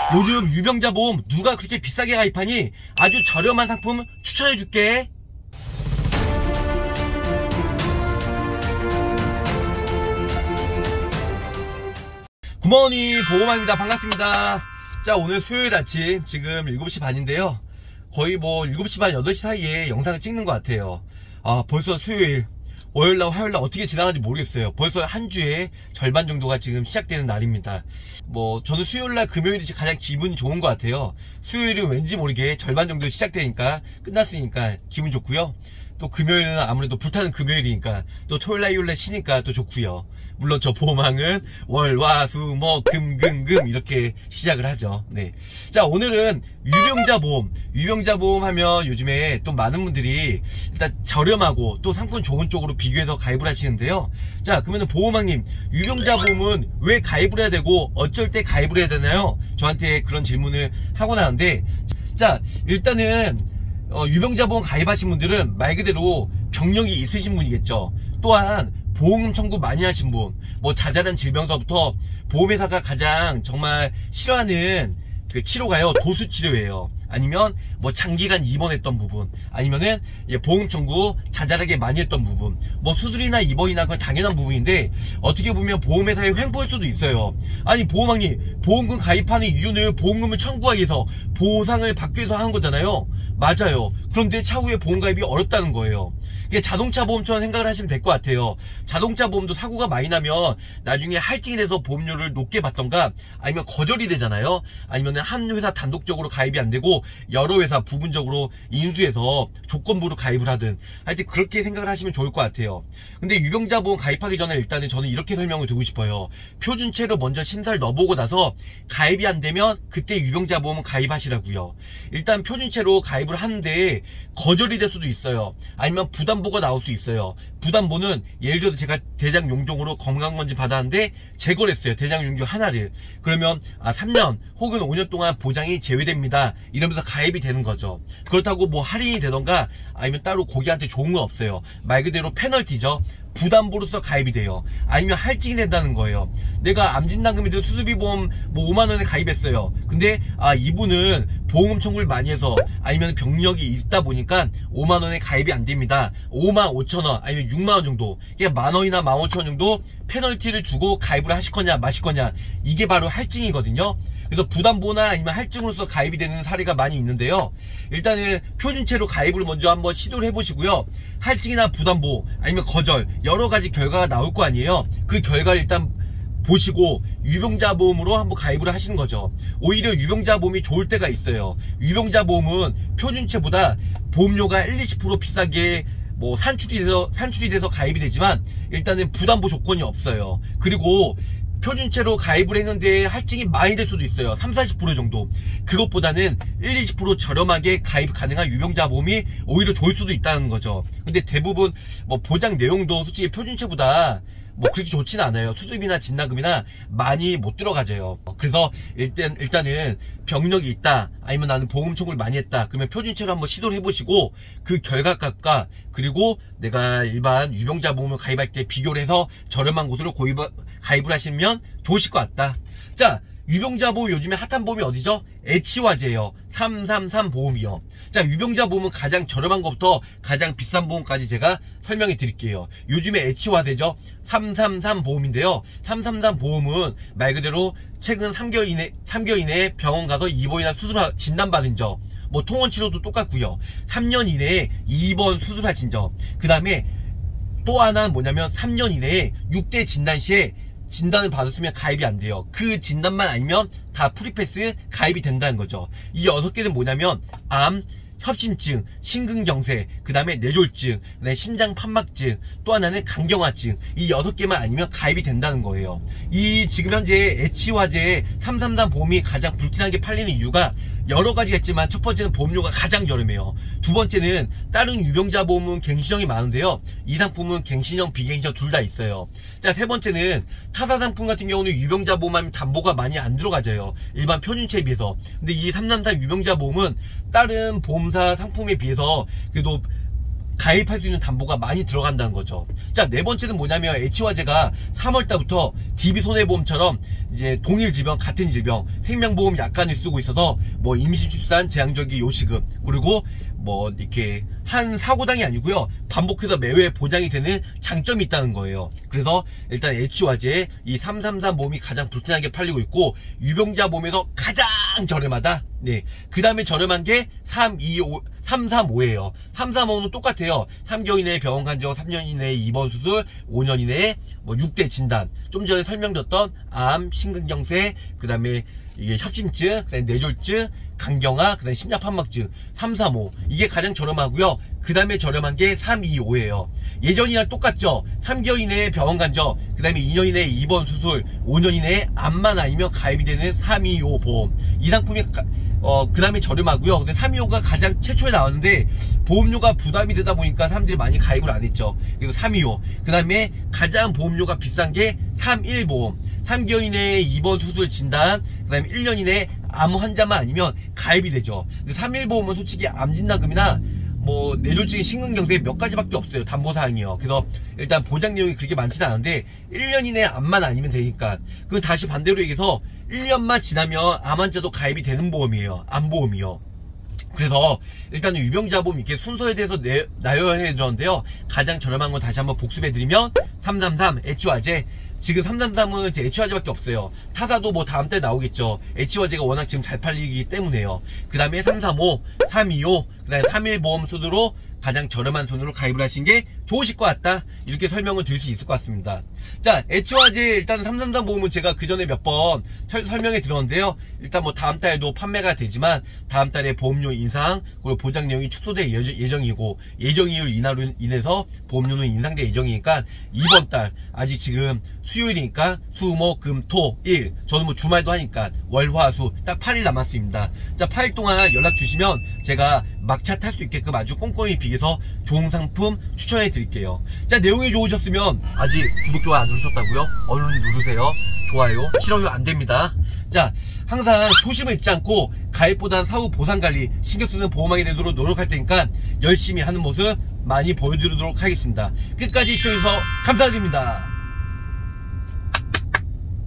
요즘 유병자 보험 누가 그렇게 비싸게 가입하니? 아주 저렴한 상품 추천해줄게. 굿모닝 보험왕입니다. 반갑습니다. 자, 오늘 수요일 아침 지금 7시 반인데요. 거의 뭐 7시 반 8시 사이에 영상을 찍는 것 같아요. 벌써 수요일, 월요일날 화요일날 어떻게 지나가는지 모르겠어요. 벌써 한 주의 절반 정도가 지금 시작되는 날입니다. 뭐 저는 수요일날 금요일이 가장 기분이 좋은 것 같아요. 수요일은 왠지 모르게 절반 정도 시작되니까 끝났으니까 기분 좋고요. 또 금요일은 아무래도 불타는 금요일이니까 또 토요일날 일요일날 쉬니까 또 좋고요. 물론 저 보험왕은 월, 화, 수, 목, 금, 금, 금 이렇게 시작을 하죠. 네. 자, 오늘은 유병자 보험 하면 요즘에 또 많은 분들이 일단 저렴하고 또 상품 좋은 쪽으로 비교해서 가입을 하시는데요. 자, 그러면은 보험왕님, 유병자 보험은 왜 가입을 해야 되고 어쩔 때 가입을 해야 되나요? 저한테 그런 질문을 하고 나는데, 자, 일단은 유병자 보험 가입하신 분들은 말 그대로 병력이 있으신 분이겠죠. 또한 보험 청구 많이 하신 분, 뭐 자잘한 질병서부터 보험회사가 가장 정말 싫어하는 그 치료가요, 도수 치료예요. 아니면 뭐 장기간 입원했던 부분, 아니면은 보험 청구 자잘하게 많이 했던 부분, 뭐 수술이나 입원이나 그건 당연한 부분인데 어떻게 보면 보험회사에 횡포할 수도 있어요. 아니 보험왕님, 보험금 가입하는 이유는 보험금을 청구하기 위해서, 보상을 받기 위해서 하는 거잖아요. 맞아요. 그런데 차후에 보험 가입이 어렵다는 거예요. 이게 자동차 보험처럼 생각을 하시면 될 것 같아요. 자동차 보험도 사고가 많이 나면 나중에 할증이 돼서 보험료를 높게 받던가, 아니면 거절이 되잖아요. 아니면 한 회사 단독적으로 가입이 안 되고 여러 회사 부분적으로 인수해서 조건부로 가입을 하든, 하여튼 그렇게 생각을 하시면 좋을 것 같아요. 근데 유병자 보험 가입하기 전에 일단은 저는 이렇게 설명을 드리고 싶어요. 표준체로 먼저 심사를 넣어보고 나서 가입이 안 되면 그때 유병자 보험은 가입하시라고요. 일단 표준체로 가입을 하는데 거절이 될 수도 있어요. 아니면 부담보가 나올 수 있어요. 부담보는 예를 들어서 제가 대장 용종으로 건강검진 받았는데 제거를 했어요. 대장 용종 하나를. 그러면 3년 혹은 5년 동안 보장이 제외됩니다, 이러면서 가입이 되는 거죠. 그렇다고 뭐 할인이 되던가 아니면 따로 고객한테 좋은 건 없어요. 말 그대로 페널티죠. 부담보로서 가입이 돼요. 아니면 할증이 된다는 거예요. 내가 암진단금이든 수술비 보험 뭐 5만원에 가입했어요. 근데 이분은 보험금 청구를 많이 해서 아니면 병력이 있다 보니까 5만원에 가입이 안 됩니다. 55,000원 아니면 6만원 정도, 그러니까 만원이나 15,000원 정도 페널티를 주고 가입을 하실 거냐 마실 거냐, 이게 바로 할증이거든요. 그래서 부담보나 아니면 할증으로서 가입이 되는 사례가 많이 있는데요. 일단은 표준체로 가입을 먼저 한번 시도를 해보시고요. 할증이나 부담보 아니면 거절 여러 가지 결과가 나올 거 아니에요. 그 결과를 일단 보시고 유병자 보험으로 한번 가입을 하시는 거죠. 오히려 유병자 보험이 좋을 때가 있어요. 유병자 보험은 표준체보다 보험료가 1-20% 비싸게 뭐 산출이 돼서 가입이 되지만 일단은 부담보 조건이 없어요. 그리고 표준체로 가입을 했는데 할증이 많이 될 수도 있어요. 30-40% 정도. 그것보다는 1-20% 저렴하게 가입 가능한 유병자 보험이 오히려 좋을 수도 있다는 거죠. 근데 대부분 뭐 보장 내용도 솔직히 표준체보다 뭐 그렇게 좋지는 않아요. 수술비나 진단금이나 많이 못 들어가져요. 그래서 일단은 병력이 있다, 아니면 나는 보험 청구를 많이 했다, 그러면 표준체로 한번 시도를 해보시고 그 결과값과 그리고 내가 일반 유병자 보험을 가입할 때 비교를 해서 저렴한 곳으로 가입을 하시면 좋으실 것 같다. 자, 유병자 보험 요즘에 핫한 보험이 어디죠? H화재예요. 333 보험이요. 자, 유병자 보험은 가장 저렴한 것부터 가장 비싼 보험까지 제가 설명해 드릴게요. 요즘에 H화재죠. 333 보험인데요. 333 보험은 말 그대로 최근 3개월 이내에 병원 가서 입원이나 수술 진단받은 점, 뭐 통원 치료도 똑같고요. 3년 이내에 입원 수술하신 점, 그 다음에 또 하나는 뭐냐면 3년 이내에 6대 진단 시에 진단을 받았으면 가입이 안 돼요. 그 진단만 아니면 다 프리패스 가입이 된다는 거죠. 이 6개는 뭐냐면 암, 협심증, 심근경색, 그 다음에 뇌졸중, 심장판막증, 또 하나는 간경화증, 이 6개만 아니면 가입이 된다는 거예요. 이 지금 현재 H화재의 333 보험이 가장 불티나게 팔리는 이유가 여러 가지가 있지만, 첫 번째는 보험료가 가장 저렴해요. 두 번째는 다른 유병자 보험은 갱신형이 많은데요, 이 상품은 갱신형, 비갱신형 둘 다 있어요. 자, 세 번째는 타사 상품 같은 경우는 유병자 보험하면 담보가 많이 안 들어가져요, 일반 표준체에 비해서. 근데 이 333 유병자 보험은 다른 보험사 상품에 비해서 그래도 가입할 수 있는 담보가 많이 들어간다는 거죠. 자, 네 번째는 뭐냐면 H화재가 3월달부터 DB손해보험처럼 이제 동일 질병, 같은 질병, 생명보험 약관을 쓰고 있어서 뭐 임신출산, 제한적인 요식금, 그리고 뭐 이렇게 한 사고당이 아니고요, 반복해서 매회 보장이 되는 장점이 있다는 거예요. 그래서 일단 H화재 이 333 보험이 가장 불편하게 팔리고 있고, 유병자 보험에서 가장 저렴하다. 네, 그 다음에 저렴한 게 335예요 335는 똑같아요. 3개월 이내에 병원 간접, 3년 이내에 입원 수술, 5년 이내에 뭐 6대 진단, 좀 전에 설명드렸던 암, 심근경색, 그 다음에 이게 협심증, 그다음에 뇌졸중, 간경화, 그 다음에 심장판막증, 335 이게 가장 저렴하고요. 그 다음에 저렴한 게 325예요 예전이랑 똑같죠. 3개월 이내에 병원 간접, 그 다음에 2년 이내에 입원 수술, 5년 이내에 암만 아니면 가입이 되는 325 보험. 이 상품이 그 다음에 저렴하고요. 근데 325가 가장 최초에 나왔는데 보험료가 부담이 되다 보니까 사람들이 많이 가입을 안 했죠. 그래서 325. 그 다음에 가장 보험료가 비싼 게 315보험. 3개월 이내에 입원 수술 진단, 그 다음에 1년 이내에 암 환자만 아니면 가입이 되죠. 근데 315보험은 솔직히 암 진단금이나 뭐 뇌졸중의 심근경색 몇 가지밖에 없어요, 담보사항이요. 그래서 일단 보장 내용이 그렇게 많지는 않은데 1년 이내에 암만 아니면 되니까. 그럼 다시 반대로 얘기해서 1년만 지나면 암 환자도 가입이 되는 보험이에요, 암보험이요. 그래서 일단은 유병자 보험 이렇게 순서에 대해서 나열해 드렸는데요, 가장 저렴한 건 다시 한번 복습해드리면 333 H화재. 지금 333은 이제 H화재밖에 없어요. 타사도 뭐 다음 달에 나오겠죠. H화재가 워낙 지금 잘 팔리기 때문에요. 그 다음에 335, 325, 그 다음에 31보험 순으로 가장 저렴한 손으로 가입을 하신 게 좋으실 것 같다, 이렇게 설명을 드릴 수 있을 것 같습니다. 자, H화재 일단 333 보험은 제가 그 전에 몇 번 설명해 드렸는데요, 일단 뭐 다음 달에도 판매가 되지만 다음 달에 보험료 인상, 그리고 보장 내용이 축소될 예정이고, 예정이율 인하로 인해서 보험료는 인상될 예정이니까 이번 달, 아직 지금 수요일이니까 수, 목, 금, 토, 일, 저는 뭐 주말도 하니까 월, 화, 수 딱 8일 남았습니다. 자, 8일 동안 연락 주시면 제가 막차 탈 수 있게끔 아주 꼼꼼히 비교해서 좋은 상품 추천해 드릴게요. 자, 내용이 좋으셨으면 아직 구독, 좋아요 안 누르셨다고요? 얼른 누르세요. 좋아요, 싫어요 안 됩니다. 자, 항상 초심을 잊지 않고 가입보단 사후 보상관리 신경 쓰는 보험하게 되도록 노력할 테니까 열심히 하는 모습 많이 보여드리도록 하겠습니다. 끝까지 시청해주셔서 감사드립니다.